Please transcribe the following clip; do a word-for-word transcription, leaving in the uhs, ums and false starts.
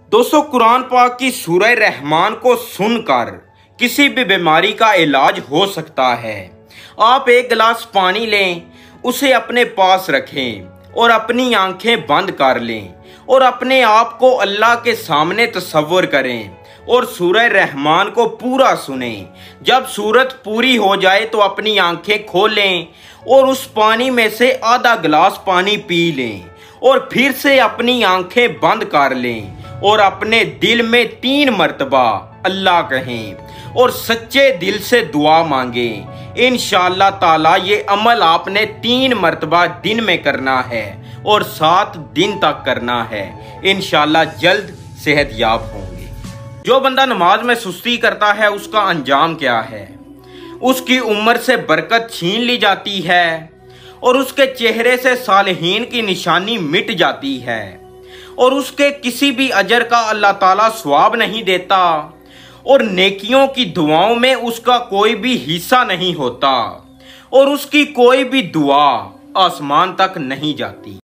दोस्तों, कुरान पाक की सूरह रहमान को सुनकर किसी भी बीमारी का इलाज हो सकता है। आप एक गिलास पानी लें, उसे अपने पास रखें और अपनी आंखें बंद कर लें और अपने आप को अल्लाह के सामने तसव्वुर करें और सूरह रहमान को पूरा सुने। जब सूरत पूरी हो जाए तो अपनी आंखें खोलें और उस पानी में से आधा गिलास पानी पी लें और फिर से अपनी आंखें बंद कर लें और अपने दिल में तीन मर्तबा अल्लाह कहें और सच्चे दिल से दुआ मांगें। इंशाअल्लाह ताला ये अमल आपने तीन मर्तबा दिन में करना है और सात दिन तक करना है। इंशाअल्लाह जल्द सेहतयाब होंगे। जो बंदा नमाज में सुस्ती करता है उसका अंजाम क्या है? उसकी उम्र से बरकत छीन ली जाती है और उसके चेहरे से सालिहीन की निशानी मिट जाती है और उसके किसी भी अजर का अल्लाह ताला सवाब नहीं देता और नेकियों की दुआओं में उसका कोई भी हिस्सा नहीं होता और उसकी कोई भी दुआ आसमान तक नहीं जाती।